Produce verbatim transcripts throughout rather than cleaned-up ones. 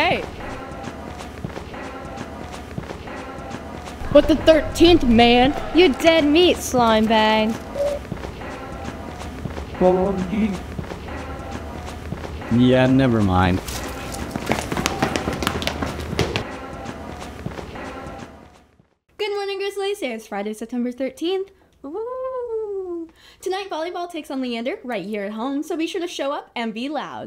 Hey! But the thirteenth, man! You dead meat, slime bag. Yeah, never mind. Good morning, Grizzlies. It's Friday, September thirteenth. Ooh. Tonight, volleyball takes on Leander right here at home, so be sure to show up and be loud.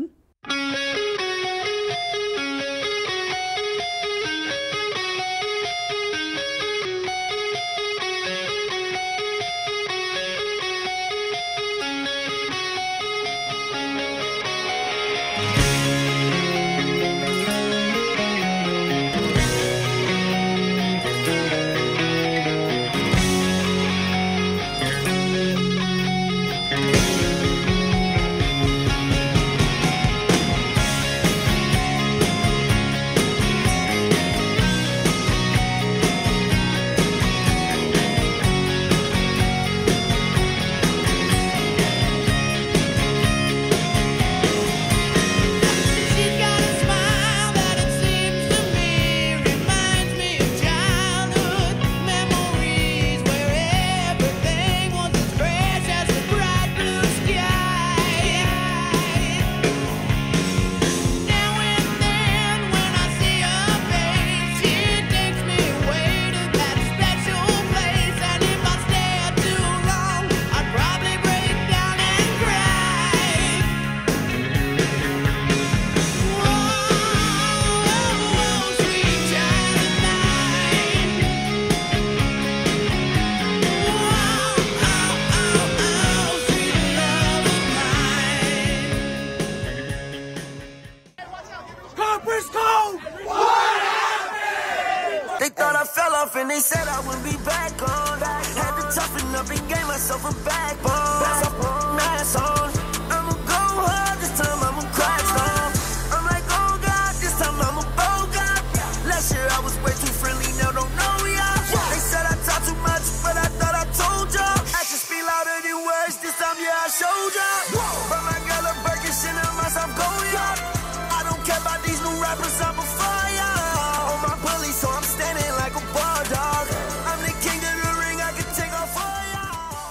They thought I fell off and they said I wouldn't be back on. Had to toughen up and gave myself a backbone. Mask on, I'ma go hard this time, I'ma crack strong. I'm like, oh God, this time I'ma bow God. Last year I was way too friendly, now don't know ya. They said I talk too much, but I thought I told ya. Actions speak louder than words, this time yeah I showed ya. Brought my girl a Birkin, shit in myself, go ya. I don't care about these new rappers, I'm a fire. On my bully, so I'm standing like a bar dog. I'm the king of the ring, I can take off fire.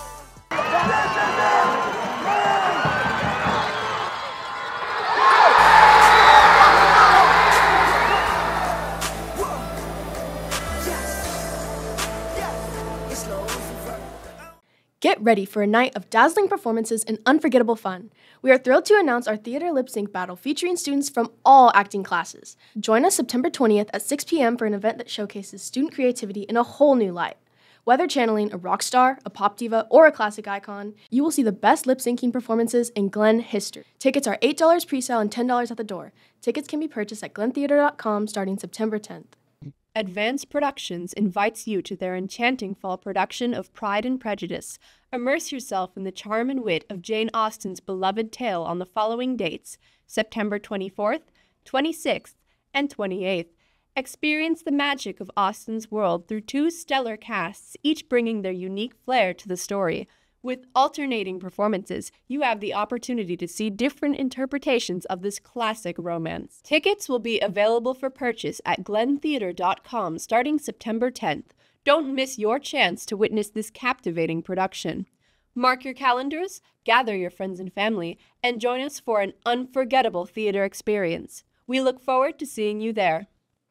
Get ready for a night of dazzling performances and unforgettable fun. We are thrilled to announce our theater lip sync battle featuring students from all acting classes. Join us September twentieth at six p m for an event that showcases student creativity in a whole new light. Whether channeling a rock star, a pop diva, or a classic icon, you will see the best lip syncing performances in Glenn history. Tickets are eight dollars pre-sale and ten dollars at the door. Tickets can be purchased at glenn theater dot com starting September tenth. Advanced Productions invites you to their enchanting fall production of Pride and Prejudice. Immerse yourself in the charm and wit of Jane Austen's beloved tale on the following dates: September twenty-fourth, twenty-sixth, and twenty-eighth. Experience the magic of Austen's world through two stellar casts, each bringing their unique flair to the story. With alternating performances, you have the opportunity to see different interpretations of this classic romance. Tickets will be available for purchase at glenn theater dot com starting September tenth. Don't miss your chance to witness this captivating production. Mark your calendars, gather your friends and family, and join us for an unforgettable theater experience. We look forward to seeing you there.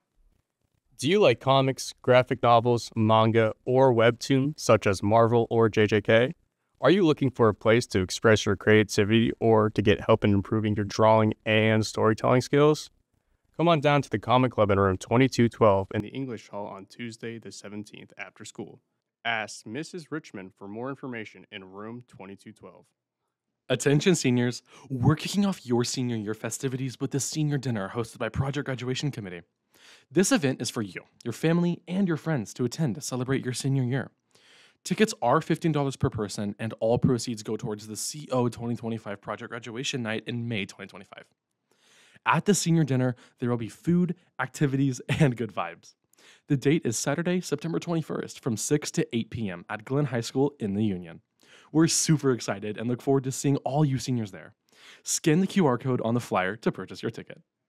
Do you like comics, graphic novels, manga, or webtoon such as Marvel or J J K? Are you looking for a place to express your creativity or to get help in improving your drawing and storytelling skills? Come on down to the Comic Club in room twenty-two twelve in the English Hall on Tuesday the seventeenth after school. Ask Missus Richmond for more information in room twenty-two twelve. Attention seniors, we're kicking off your senior year festivities with the senior dinner hosted by Project Graduation Committee. This event is for you, your family, and your friends to attend to celebrate your senior year. Tickets are fifteen dollars per person, and all proceeds go towards the C O twenty twenty-five Project Graduation Night in May twenty twenty-five. At the senior dinner, there will be food, activities, and good vibes. The date is Saturday, September twenty-first from six to eight p m at Glenn High School in the Union. We're super excited and look forward to seeing all you seniors there. Scan the Q R code on the flyer to purchase your ticket.